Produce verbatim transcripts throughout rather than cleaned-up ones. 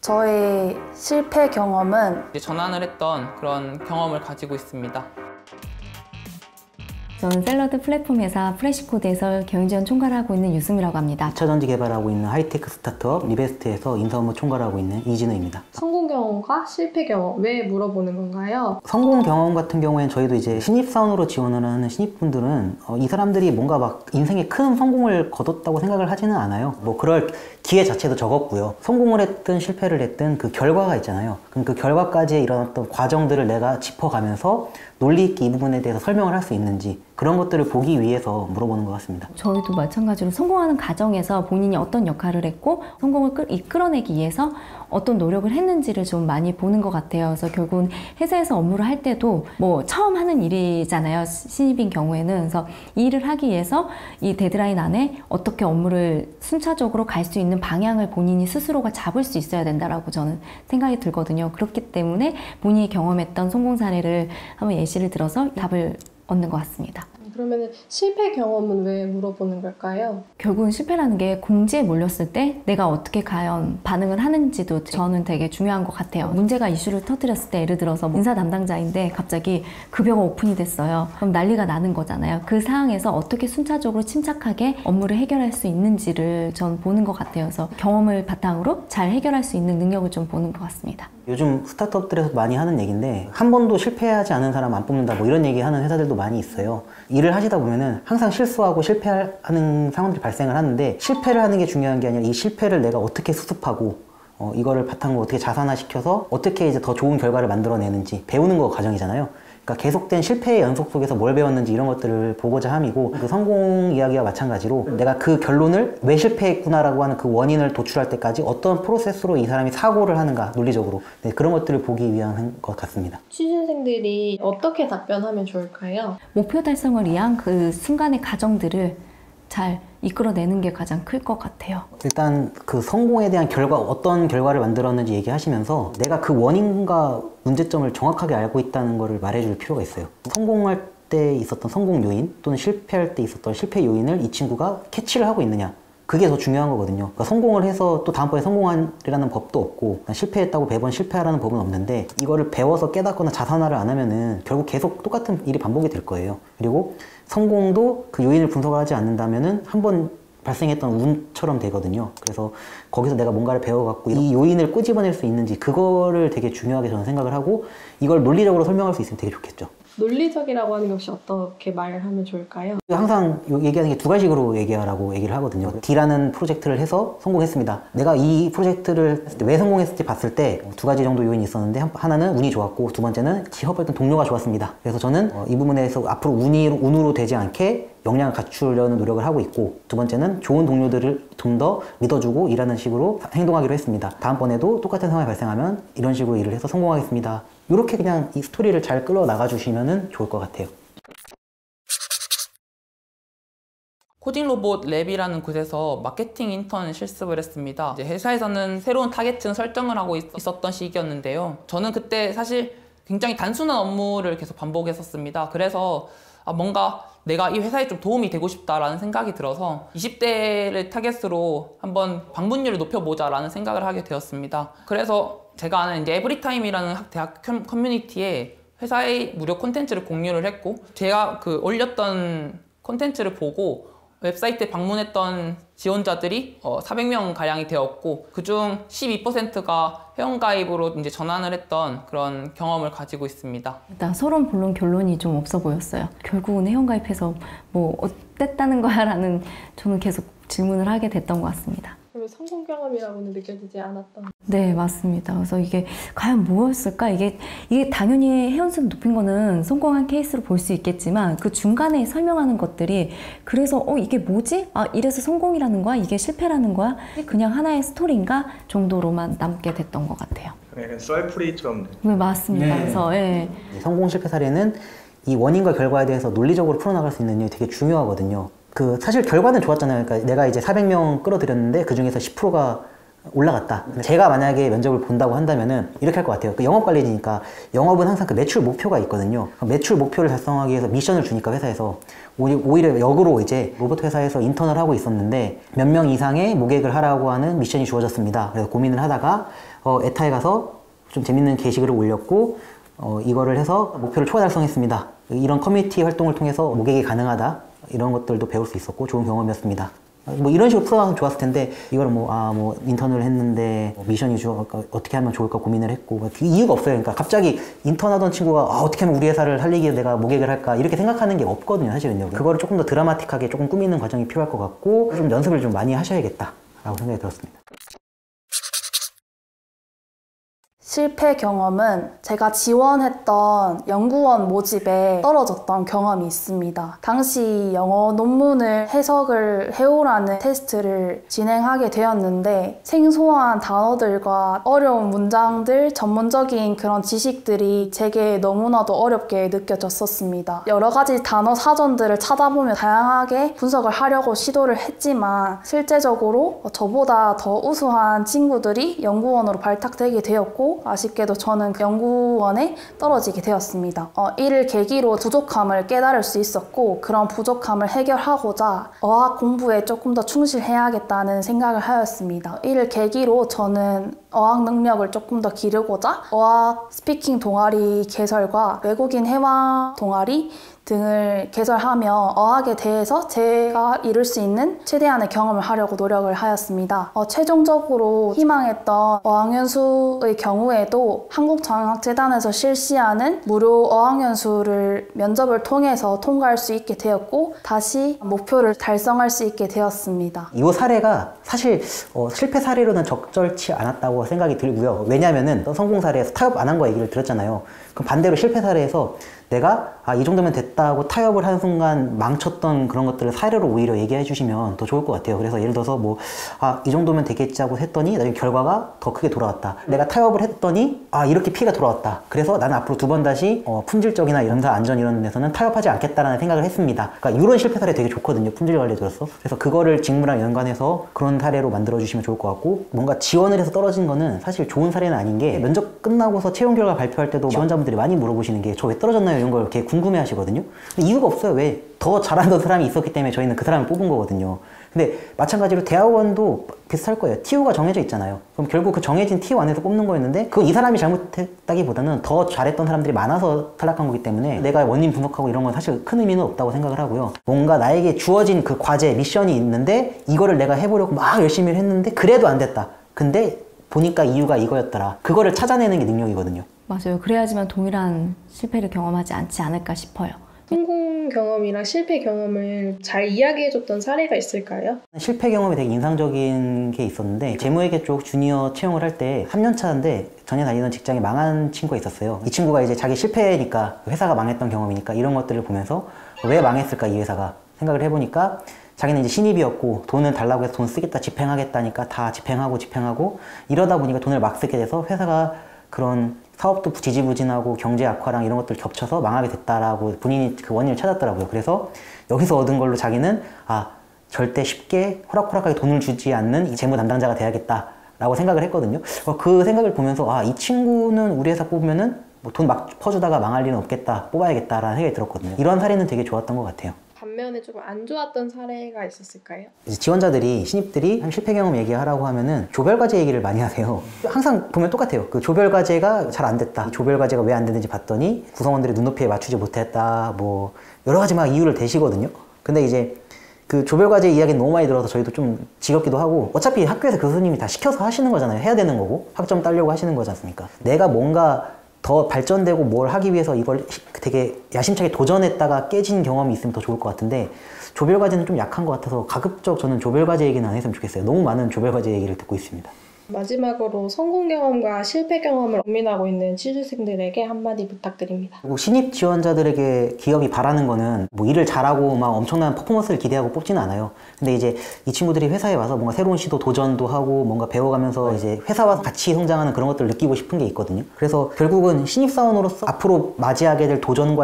저의 실패 경험은 이제 전환을 했던 그런 경험을 가지고 있습니다. 저는 샐러드 플랫폼 회사 프레시코드에서 경영지원 총괄을 하고 있는 유수미라고 합니다. 이 차 전지 개발하고 있는 하이테크 스타트업 리베스트에서 인사업무 총괄하고 있는 이진우입니다. 성공 경험과 실패 경험 왜 물어보는 건가요? 성공 경험 같은 경우에는 저희도 이제 신입사원으로 지원을 하는 신입분들은 어, 이 사람들이 뭔가 막 인생에 큰 성공을 거뒀다고 생각을 하지는 않아요. 뭐 그럴 기회 자체도 적었고요. 성공을 했든 실패를 했든 그 결과가 있잖아요. 그럼 그 결과까지 일어났던 과정들을 내가 짚어가면서 논리 있게 이 부분에 대해서 설명을 할 수 있는지 그런 것들을 보기 위해서 물어보는 것 같습니다. 저희도 마찬가지로 성공하는 과정에서 본인이 어떤 역할을 했고 성공을 끌, 이끌어내기 위해서 어떤 노력을 했는지를 좀 많이 보는 것 같아요. 그래서 결국은 회사에서 업무를 할 때도 뭐 처음 하는 일이잖아요. 신입인 경우에는. 그래서 이 일을 하기 위해서 이 데드라인 안에 어떻게 업무를 순차적으로 갈 수 있는 방향을 본인이 스스로가 잡을 수 있어야 된다라고 저는 생각이 들거든요. 그렇기 때문에 본인이 경험했던 성공 사례를 한번 예시를 들어서 답을 얻는 것 같습니다. 그러면 실패 경험은 왜 물어보는 걸까요? 결국은 실패라는 게 공지에 몰렸을 때 내가 어떻게 과연 반응을 하는지도 저는 되게 중요한 것 같아요. 문제가 이슈를 터뜨렸을 때 예를 들어서 인사 담당자인데 갑자기 급여가 오픈이 됐어요. 그럼 난리가 나는 거잖아요. 그 상황에서 어떻게 순차적으로 침착하게 업무를 해결할 수 있는지를 전 보는 것 같아요. 그래서 경험을 바탕으로 잘 해결할 수 있는 능력을 좀 보는 것 같습니다. 요즘 스타트업들에서 많이 하는 얘기인데 한 번도 실패하지 않은 사람 안 뽑는다 뭐 이런 얘기 하는 회사들도 많이 있어요. 일을 하시다 보면은 항상 실수하고 실패하는 상황들이 발생을 하는데 실패를 하는 게 중요한 게 아니라 이 실패를 내가 어떻게 수습하고 어, 이거를 바탕으로 어떻게 자산화시켜서 어떻게 이제 더 좋은 결과를 만들어내는지 배우는 거 과정이잖아요. 그러니까 계속된 실패의 연속 속에서 뭘 배웠는지 이런 것들을 보고자 함이고 그 성공 이야기와 마찬가지로 내가 그 결론을 왜 실패했구나라고 하는 그 원인을 도출할 때까지 어떤 프로세스로 이 사람이 사고를 하는가 논리적으로 네, 그런 것들을 보기 위한 것 같습니다. 취준생들이 어떻게 답변하면 좋을까요? 목표 달성을 위한 그 순간의 과정들을 잘 이끌어내는 게 가장 클 것 같아요. 일단 그 성공에 대한 결과, 어떤 결과를 만들었는지 얘기하시면서 내가 그 원인과 문제점을 정확하게 알고 있다는 것을 말해줄 필요가 있어요. 성공할 때 있었던 성공 요인 또는 실패할 때 있었던 실패 요인을 이 친구가 캐치를 하고 있느냐, 그게 더 중요한 거거든요. 그러니까 성공을 해서 또 다음번에 성공하라는 법도 없고 실패했다고 매번 실패하라는 법은 없는데 이거를 배워서 깨닫거나 자산화를 안 하면은 결국 계속 똑같은 일이 반복이 될 거예요. 그리고 성공도 그 요인을 분석을 하지 않는다면은 한번 발생했던 운처럼 되거든요. 그래서 거기서 내가 뭔가를 배워갖고 이 요인을 꼬집어낼 수 있는지 그거를 되게 중요하게 저는 생각을 하고 이걸 논리적으로 설명할 수 있으면 되게 좋겠죠. 논리적이라고 하는 게 혹시 어떻게 말하면 좋을까요? 항상 얘기하는 게 두 가지로 얘기하라고 얘기를 하거든요. D라는 프로젝트를 해서 성공했습니다. 내가 이 프로젝트를 왜 성공했을지 봤을 때 두 가지 정도 요인이 있었는데 하나는 운이 좋았고 두 번째는 협업했던 동료가 좋았습니다. 그래서 저는 이 부분에서 앞으로 운이, 운으로 되지 않게 역량을 갖추려는 노력을 하고 있고 두 번째는 좋은 동료들을 좀 더 믿어주고 일하는 식으로 행동하기로 했습니다. 다음번에도 똑같은 상황이 발생하면 이런 식으로 일을 해서 성공하겠습니다. 이렇게 그냥 이 스토리를 잘 끌어 나가 주시면 좋을 것 같아요. 코딩 로봇 랩이라는 곳에서 마케팅 인턴 실습을 했습니다. 이제 회사에서는 새로운 타겟층 설정을 하고 있었던 시기였는데요. 저는 그때 사실 굉장히 단순한 업무를 계속 반복했었습니다. 그래서 아, 뭔가 내가 이 회사에 좀 도움이 되고 싶다라는 생각이 들어서 이십 대를 타겟으로 한번 방문율을 높여보자라는 생각을 하게 되었습니다. 그래서 제가 아는 이제 에브리타임이라는 대학 커뮤니티에 회사의 무료 콘텐츠를 공유를 했고 제가 그 올렸던 콘텐츠를 보고 웹사이트에 방문했던 지원자들이 어, 사백 명 가량이 되었고 그중 십이 퍼센트가 회원가입으로 이제 전환을 했던 그런 경험을 가지고 있습니다. 일단 서론 본론 결론이 좀 없어 보였어요. 결국은 회원가입해서 뭐 어땠다는 거야 라는 저는 계속 질문을 하게 됐던 것 같습니다. 그러면 성공 경험이라고는 느껴지지 않았던. 네, 맞습니다. 그래서 이게 과연 무엇일까? 이게 이게 당연히 회원수를 높인 거는 성공한 케이스로 볼 수 있겠지만 그 중간에 설명하는 것들이 그래서 어 이게 뭐지? 아 이래서 성공이라는 거야? 이게 실패라는 거야? 그냥 하나의 스토리인가 정도로만 남게 됐던 것 같아요. 약간 썰풀이처럼. 네, 맞습니다. 네. 그래서 예. 성공 실패 사례는 이 원인과 결과에 대해서 논리적으로 풀어나갈 수 있는 게 되게 중요하거든요. 그 사실 결과는 좋았잖아요. 그러니까 내가 이제 사백 명 끌어들였는데 그 중에서 십 퍼센트가 올라갔다. 근데 제가 만약에 면접을 본다고 한다면은 이렇게 할 것 같아요. 그 영업관리니까 영업은 항상 그 매출 목표가 있거든요. 매출 목표를 달성하기 위해서 미션을 주니까 회사에서 오히려 역으로 이제 로봇 회사에서 인턴을 하고 있었는데 몇 명 이상의 모객을 하라고 하는 미션이 주어졌습니다. 그래서 고민을 하다가 어, 에타에 가서 좀 재밌는 게시글을 올렸고 어, 이거를 해서 목표를 초과 달성했습니다. 이런 커뮤니티 활동을 통해서 모객이 가능하다. 이런 것들도 배울 수 있었고 좋은 경험이었습니다. 뭐 이런 식으로 풀어가면 좋았을 텐데 이걸 뭐 아 뭐 인턴을 했는데 뭐 미션이 주어 어떻게 하면 좋을까 고민을 했고 그 이유가 없어요. 그러니까 갑자기 인턴하던 친구가 아 어떻게 하면 우리 회사를 살리기에 내가 모객을 할까 이렇게 생각하는 게 없거든요, 사실은요. 그거를 조금 더 드라마틱하게 조금 꾸미는 과정이 필요할 것 같고 좀 연습을 좀 많이 하셔야겠다라고 생각이 들었습니다. 실패 경험은 제가 지원했던 연구원 모집에 떨어졌던 경험이 있습니다. 당시 영어 논문을 해석을 해오라는 테스트를 진행하게 되었는데 생소한 단어들과 어려운 문장들, 전문적인 그런 지식들이 제게 너무나도 어렵게 느껴졌었습니다. 여러 가지 단어 사전들을 찾아보며 다양하게 분석을 하려고 시도를 했지만 실제적으로 저보다 더 우수한 친구들이 연구원으로 발탁되게 되었고 아쉽게도 저는 연구원에 떨어지게 되었습니다. 어, 이를 계기로 부족함을 깨달을 수 있었고 그런 부족함을 해결하고자 어학 공부에 조금 더 충실해야겠다는 생각을 하였습니다. 이를 계기로 저는 어학 능력을 조금 더 기르고자 어학 스피킹 동아리 개설과 외국인 회화 동아리 등을 개설하며 어학에 대해서 제가 이룰 수 있는 최대한의 경험을 하려고 노력을 하였습니다. 어, 최종적으로 희망했던 어학연수의 경우에도 한국정학재단에서 실시하는 무료 어학연수를 면접을 통해서 통과할 수 있게 되었고 다시 목표를 달성할 수 있게 되었습니다. 이 사례가 사실 어, 실패 사례로는 적절치 않았다고 생각이 들고요. 왜냐하면은 성공 사례에서 타협 안 한 거 얘기를 들었잖아요. 그럼 반대로 실패 사례에서 내가 아, 이 정도면 됐다고 타협을 하는 순간 망쳤던 그런 것들을 사례로 오히려 얘기해 주시면 더 좋을 것 같아요. 그래서 예를 들어서 뭐 아, 이 정도면 되겠지 하고 했더니 나중에 결과가 더 크게 돌아왔다. 내가 타협을 했더니 아, 이렇게 피해가 돌아왔다. 그래서 나는 앞으로 두 번 다시 어, 품질적이나 연사 안전 이런 데서는 타협하지 않겠다라는 생각을 했습니다. 그러니까 이런 실패 사례 되게 좋거든요. 품질 관리에 들어서. 그래서 그거를 직무랑 연관해서 그런 사례로 만들어 주시면 좋을 것 같고 뭔가 지원을 해서 떨어진 거는 사실 좋은 사례는 아닌 게 면접 끝나고서 채용 결과 발표할 때도 지원자분들이 많이 물어보시는 게 저 왜 떨어졌나요? 이런 걸 이렇게 궁금해 하시거든요. 근데 이유가 없어요. 왜? 더 잘하는 사람이 있었기 때문에 저희는 그 사람을 뽑은 거거든요. 근데 마찬가지로 대학원도 비슷할 거예요. 티오가 정해져 있잖아요. 그럼 결국 그 정해진 티오 안에서 뽑는 거였는데 그건 이 사람이 잘못했다기보다는 더 잘했던 사람들이 많아서 탈락한 거기 때문에 내가 원인 분석하고 이런 건 사실 큰 의미는 없다고 생각을 하고요. 뭔가 나에게 주어진 그 과제, 미션이 있는데 이거를 내가 해보려고 막 열심히 했는데 그래도 안 됐다. 근데 보니까 이유가 이거였더라. 그거를 찾아내는 게 능력이거든요. 맞아요. 그래야지만 동일한 실패를 경험하지 않지 않을까 싶어요. 성공 경험이랑 실패 경험을 잘 이야기해줬던 사례가 있을까요? 실패 경험이 되게 인상적인 게 있었는데 재무회계 쪽 주니어 채용을 할 때 삼 년 차인데 전에 다니던 직장에 망한 친구가 있었어요. 이 친구가 이제 자기 실패니까 회사가 망했던 경험이니까 이런 것들을 보면서 왜 망했을까 이 회사가 생각을 해보니까 자기는 이제 신입이었고 돈을 달라고 해서 돈 쓰겠다 집행하겠다니까 다 집행하고 집행하고 이러다 보니까 돈을 막 쓰게 돼서 회사가 그런 사업도 지지부진하고 경제 악화랑 이런 것들 겹쳐서 망하게 됐다라고 본인이 그 원인을 찾았더라고요. 그래서 여기서 얻은 걸로 자기는 아 절대 쉽게 호락호락하게 돈을 주지 않는 이 재무 담당자가 돼야겠다라고 생각을 했거든요. 그 생각을 보면서 아 이 친구는 우리 회사 뽑으면은 뭐 돈 막 퍼주다가 망할 일은 없겠다, 뽑아야겠다라는 생각이 들었거든요. 이런 사례는 되게 좋았던 것 같아요. 반면에 조금 안 좋았던 사례가 있었을까요? 이제 지원자들이, 신입들이 실패 경험 얘기하라고 하면은 조별과제 얘기를 많이 하세요. 항상 보면 똑같아요. 그 조별과제가 잘 안 됐다. 조별과제가 왜 안 됐는지 봤더니 구성원들이 눈높이에 맞추지 못했다. 뭐 여러 가지 막 이유를 대시거든요. 근데 이제 그 조별과제 이야기는 너무 많이 들어서 저희도 좀 지겹기도 하고 어차피 학교에서 교수님이 다 시켜서 하시는 거잖아요. 해야 되는 거고 학점 따려고 하시는 거지 않습니까? 내가 뭔가 더 발전되고 뭘 하기 위해서 이걸 되게 야심차게 도전했다가 깨진 경험이 있으면 더 좋을 것 같은데 조별과제는 좀 약한 것 같아서 가급적 저는 조별과제 얘기는 안 했으면 좋겠어요. 너무 많은 조별과제 얘기를 듣고 있습니다. 마지막으로 성공 경험과 실패 경험을 고민하고 있는 취준생들에게 한마디 부탁드립니다. 그리고 신입 지원자들에게 기업이 바라는 거는 뭐 일을 잘하고 막 엄청난 퍼포먼스를 기대하고 뽑지는 않아요. 근데 이제 이 친구들이 회사에 와서 뭔가 새로운 시도 도전도 하고 뭔가 배워가면서 이제 회사와 같이 성장하는 그런 것들을 느끼고 싶은 게 있거든요. 그래서 결국은 신입사원으로서 앞으로 맞이하게 될 도전과 실패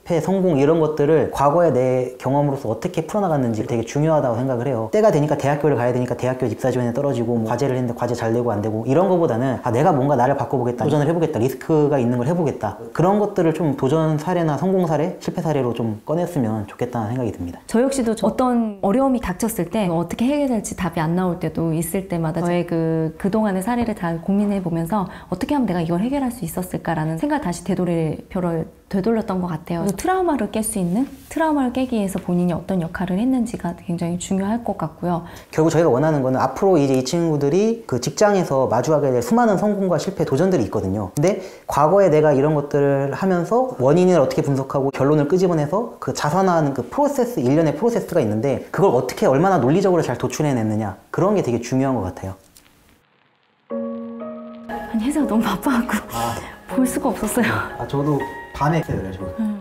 실패, 성공 이런 것들을 과거의 내 경험으로서 어떻게 풀어나갔는지 되게 중요하다고 생각을 해요. 때가 되니까 대학교를 가야 되니까 대학교 입사 지원에 떨어지고 뭐 과제를 했는데 과제 잘 되고 안 되고 이런 거보다는 아, 내가 뭔가 나를 바꿔보겠다, 도전을 해보겠다, 리스크가 있는 걸 해보겠다, 그런 것들을 좀 도전 사례나 성공 사례, 실패 사례로 좀 꺼냈으면 좋겠다는 생각이 듭니다. 저 역시도 어떤 어려움이 닥쳤을 때 어떻게 해결될지 답이 안 나올 때도 있을 때마다 저의 그, 그동안의 사례를 다 고민해 보면서 어떻게 하면 내가 이걸 해결할 수 있었을까라는 생각을 다시 되돌이표를 되돌렸던 것 같아요. 트라우마를 깰 수 있는, 트라우마를 깨기 위해서 본인이 어떤 역할을 했는지가 굉장히 중요할 것 같고요. 결국 저희가 원하는 거는 앞으로 이제 이 친구들이 그 직장에서 마주하게 될 수많은 성공과 실패, 도전들이 있거든요. 근데 과거에 내가 이런 것들을 하면서 원인을 어떻게 분석하고 결론을 끄집어내서 그 자산화하는 그 프로세스, 일련의 프로세스가 있는데 그걸 어떻게 얼마나 논리적으로 잘 도출해냈느냐, 그런 게 되게 중요한 것 같아요. 아니 회사가 너무 바빠갖고 아, 볼 수가 없었어요. 아 저도 밤에 했어요. 저. 음.